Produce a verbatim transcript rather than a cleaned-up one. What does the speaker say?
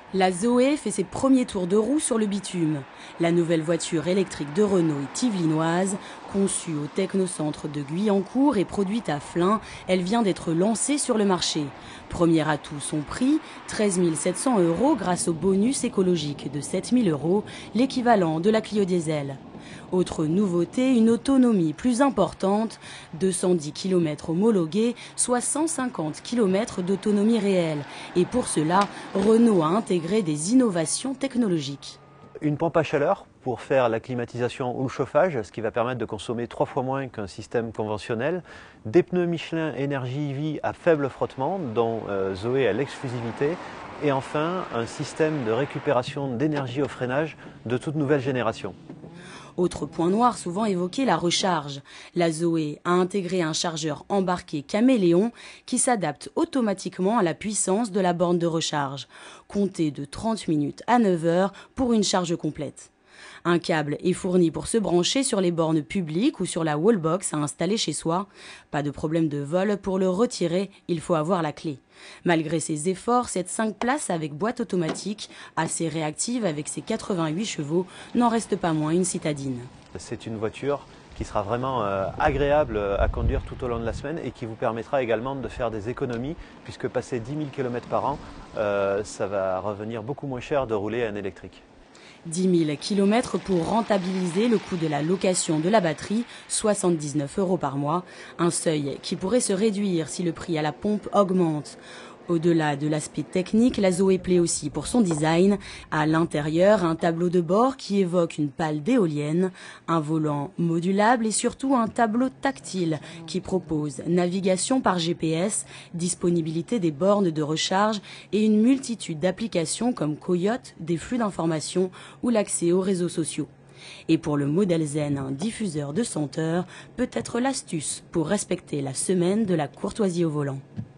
La Zoé fait ses premiers tours de roue sur le bitume. La nouvelle voiture électrique de Renault est yvelinoise. Conçue au Technocentre de Guyancourt et produite à Flins, elle vient d'être lancée sur le marché. Premier atout, son prix, treize mille sept cents euros grâce au bonus écologique de sept mille euros, l'équivalent de la Clio Diesel. Autre nouveauté, une autonomie plus importante, deux cent dix kilomètres homologués, soit cent cinquante kilomètres d'autonomie réelle. Et pour cela, Renault a intégré des innovations technologiques. Une pompe à chaleur pour faire la climatisation ou le chauffage, ce qui va permettre de consommer trois fois moins qu'un système conventionnel. Des pneus Michelin Energy E V à faible frottement, dont euh, Zoé a l'exclusivité. Et enfin, un système de récupération d'énergie au freinage de toute nouvelle génération. Autre point noir souvent évoqué, la recharge. La Zoé a intégré un chargeur embarqué caméléon qui s'adapte automatiquement à la puissance de la borne de recharge. Comptez de trente minutes à neuf heures pour une charge complète. Un câble est fourni pour se brancher sur les bornes publiques ou sur la wallbox à installer chez soi. Pas de problème de vol, pour le retirer, il faut avoir la clé. Malgré ses efforts, cette cinq places avec boîte automatique, assez réactive avec ses quatre-vingt-huit chevaux, n'en reste pas moins une citadine. C'est une voiture qui sera vraiment euh, agréable à conduire tout au long de la semaine et qui vous permettra également de faire des économies, puisque passer dix mille kilomètres par an, euh, ça va revenir beaucoup moins cher de rouler à un électrique. dix mille kilomètres pour rentabiliser le coût de la location de la batterie, soixante-dix-neuf euros par mois, un seuil qui pourrait se réduire si le prix à la pompe augmente. Au-delà de l'aspect technique, la Zoé plaît aussi pour son design. À l'intérieur, un tableau de bord qui évoque une pale d'éolienne, un volant modulable et surtout un tableau tactile qui propose navigation par G P S, disponibilité des bornes de recharge et une multitude d'applications comme Coyote, des flux d'informations ou l'accès aux réseaux sociaux. Et pour le modèle Zen, un diffuseur de senteurs peut être l'astuce pour respecter la semaine de la courtoisie au volant.